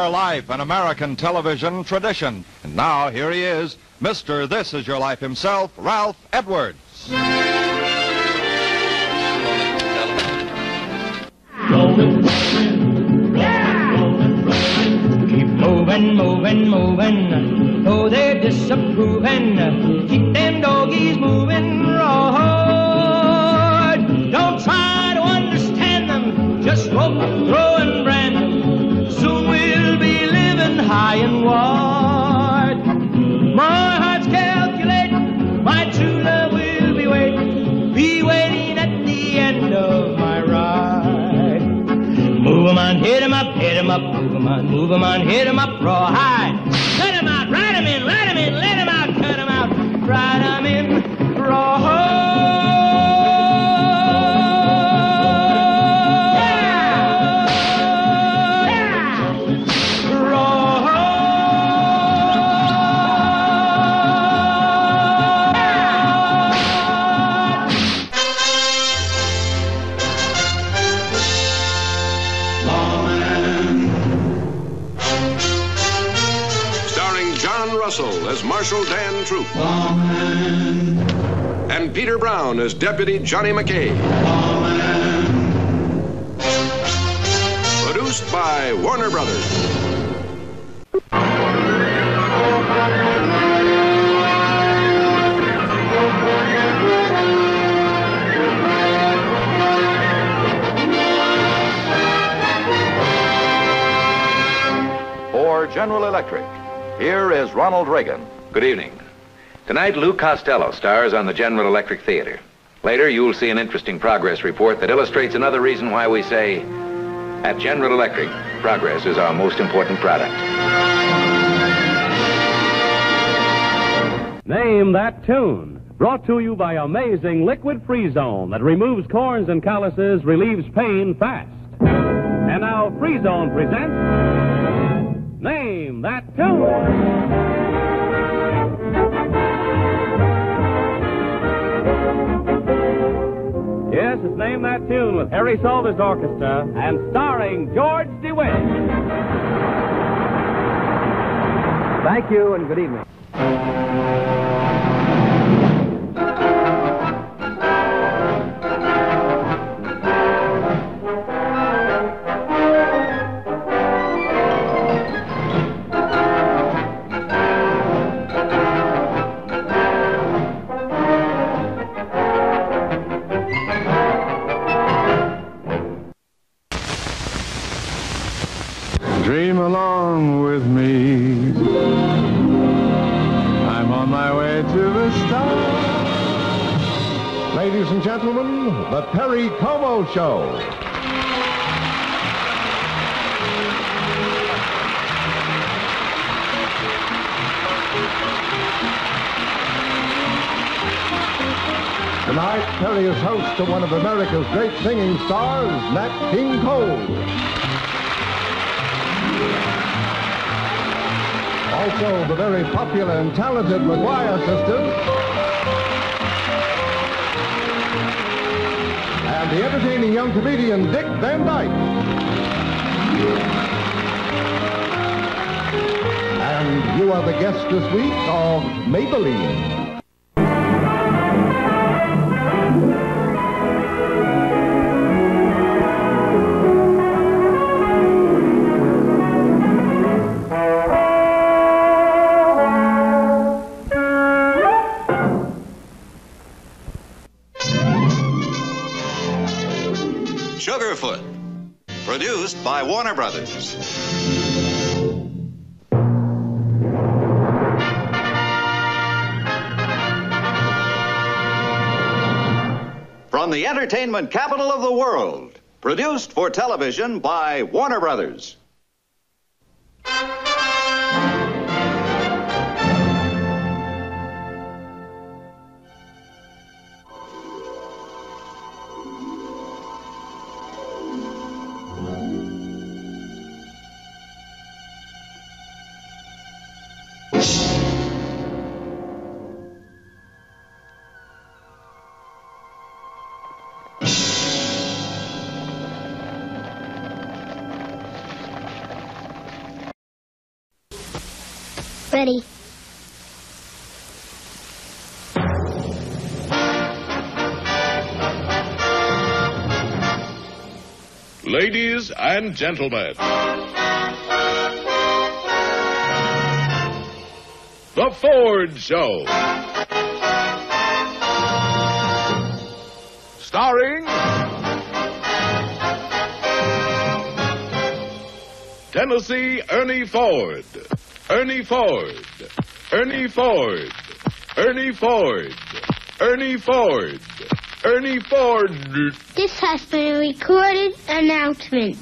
our life and American television tradition. And now, here he is, Mr. This Is Your Life himself, Ralph Edwards. Rolling, rolling, rolling. Keep moving, moving, moving. Oh, they're disapproving. Keep them doggies moving. Roar. Don't try to understand them. Just rope, throw, and brand them. Soon we'll be living high and wide. My heart's calculating. My true love will be waiting at the end of my ride. Move 'em on, hit 'em up, hit 'em up, move 'em on, hit 'em up, rawhide. Cut 'em out, ride 'em in, let 'em in, let 'em out, cut 'em out, ride 'em in, rawhide. Russell as Marshal Dan Troop. And Peter Brown as Deputy Johnny McKay. Produced by Warner Brothers. For General Electric, here is Ronald Reagan. Good evening. Tonight, Lou Costello stars on the General Electric Theater. Later, you'll see an interesting progress report that illustrates another reason why we say, at General Electric, progress is our most important product. Name That Tune. Brought to you by Amazing Liquid Free Zone that removes corns and calluses, relieves pain fast. And now, Free Zone presents Name That Tune. Yes, it's Name That Tune with Harry Salter's Orchestra and starring George DeWitt. Thank you and good evening. Dream along with me. I'm on my way to the stars. Ladies and gentlemen, the Perry Como Show. Tonight, Perry is host to one of America's great singing stars, Nat King Cole. Also, the very popular and talented McGuire sisters. And the entertaining young comedian Dick Van Dyke. And you are the guest this week of Maybelline. Sugarfoot, produced by Warner Brothers. From the entertainment capital of the world, produced for television by Warner Brothers. ready. Ladies and gentlemen, The Ford Show. Starring Tennessee Ernie Ford. Ernie Ford. Ernie Ford. Ernie Ford. Ernie Ford. Ernie Ford. This has been a recorded announcement.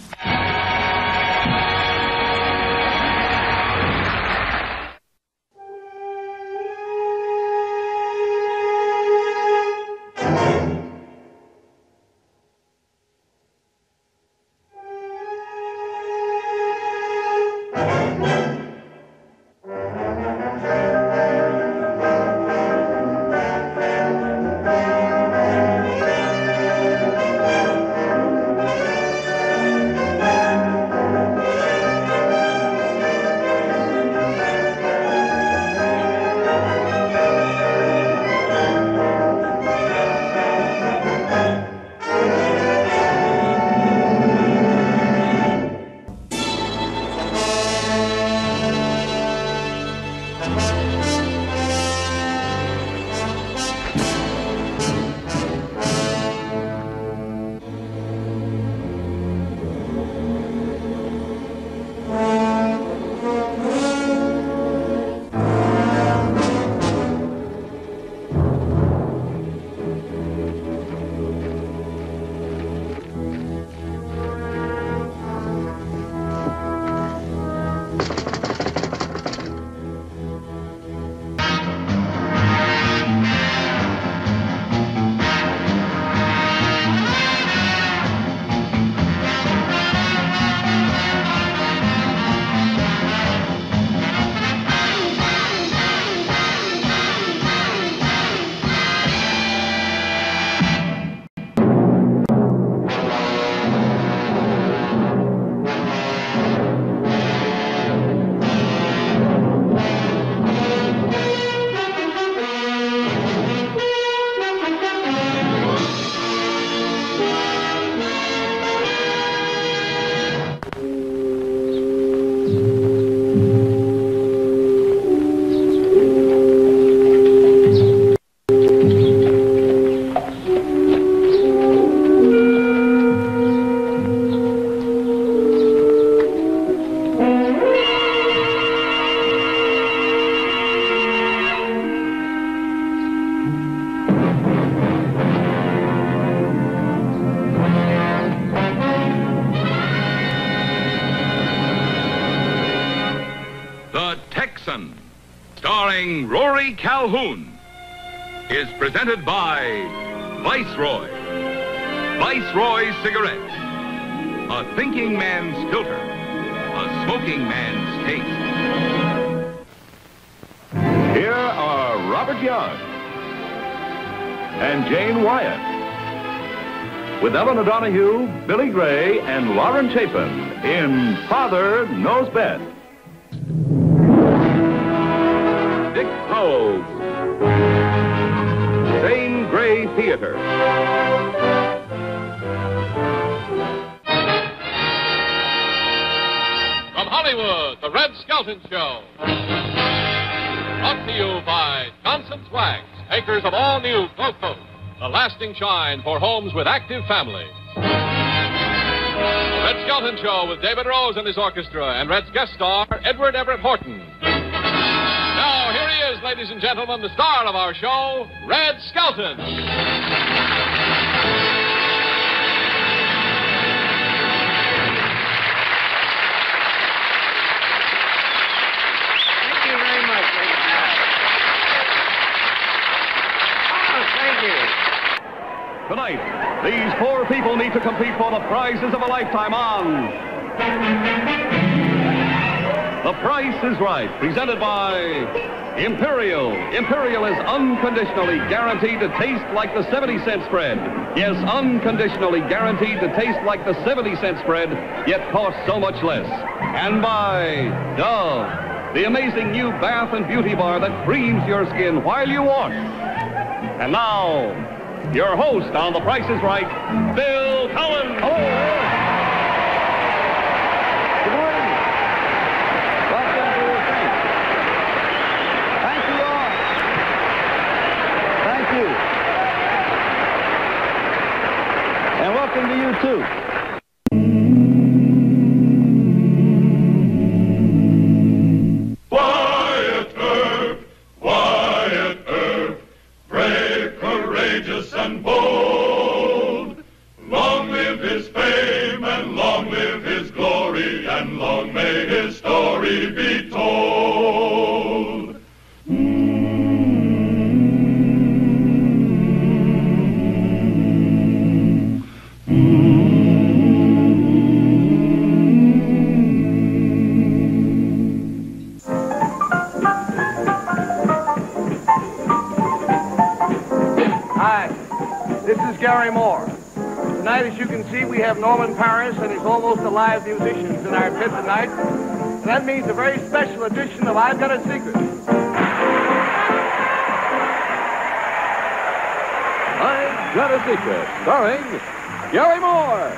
Starring Rory Calhoun, is presented by Viceroy. Viceroy Cigarette. A thinking man's filter. A smoking man's taste. Here are Robert Young and Jane Wyatt, with Ellen O'Donoghue, Billy Gray, and Lauren Chapin in Father Knows Best. Dick Powell's Zane Grey Theater. From Hollywood, The Red Skelton Show. Brought to you by Johnson's Wax, makers of all new Glo-Coat, the lasting shine for homes with active families. The Red Skelton Show with David Rose and his orchestra, and Red's guest star, Edward Everett Horton. Now, here he is, ladies and gentlemen, the star of our show, Red Skelton. Thank you very much, ladies and gentlemen. Oh, thank you. Tonight, these four people need to compete for the prizes of a lifetime on The Price is Right, presented by Imperial. Imperial is unconditionally guaranteed to taste like the 70-cent spread. Yes, unconditionally guaranteed to taste like the 70-cent spread, yet cost so much less. And by Dove. the amazing new bath and beauty bar that creams your skin while you wash. And now, your host on The Price is Right, Bill Collins. Hello. Good morning. Welcome to the thing. Thank you all. Thank you. And welcome to you, too. Wyatt Earp, brave, courageous, and bold. Long live his fame, and long live his glory, and long may his story be told. Gary Moore. Tonight, as you can see, we have Norman Paris and his almost alive musicians in our pit tonight. And that means a very special edition of I've Got a Secret. I've Got a Secret, starring Gary Moore.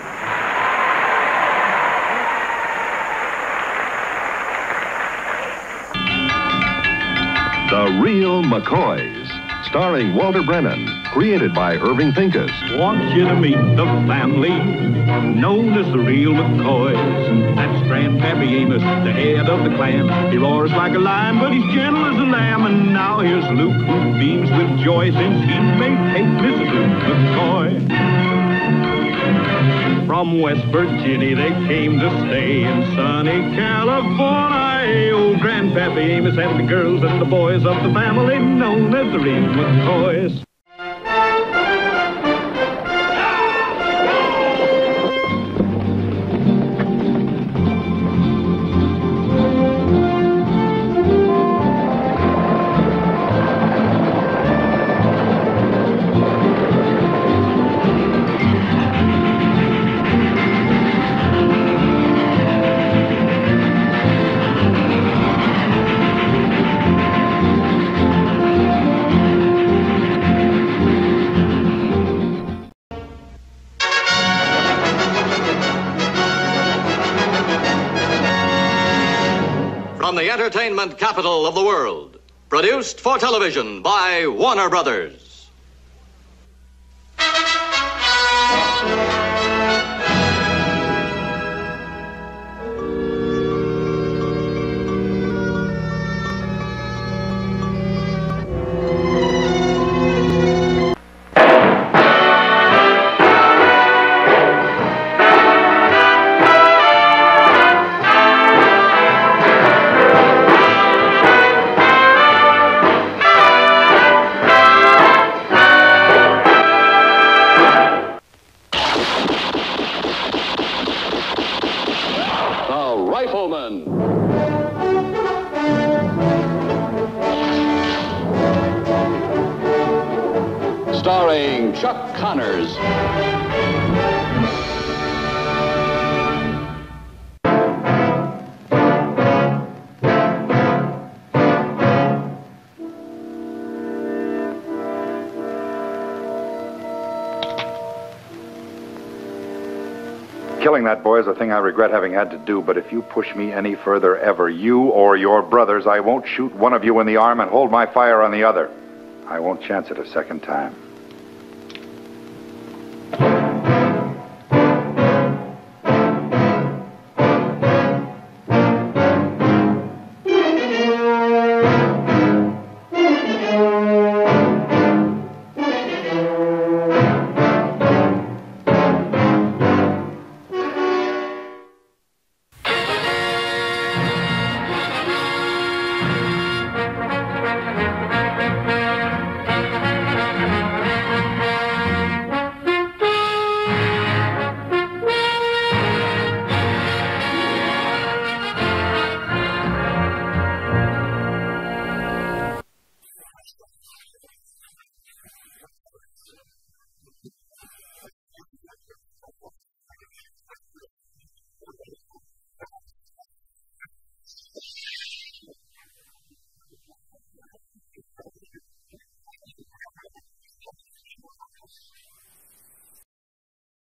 The Real McCoys, starring Walter Brennan, created by Irving Pincus. Want you to meet the family known as the Real McCoys. That's Grandpappy Amos, the head of the clan. He roars like a lion, but he's gentle as a lamb. And now here's Luke, who beams with joy since he made Kate Mrs. Luke McCoy. From West Virginia they came to stay in sunny California. Oh, Grandpappy Amos and the girls and the boys of the family known as the Real McCoys. From the entertainment capital of the world, produced for television by Warner Brothers. Rifleman. Starring Chuck Connors. Killing that boy is a thing I regret having had to do, but if you push me any further ever, you or your brothers, I won't shoot one of you in the arm and hold my fire on the other. I won't chance it a second time.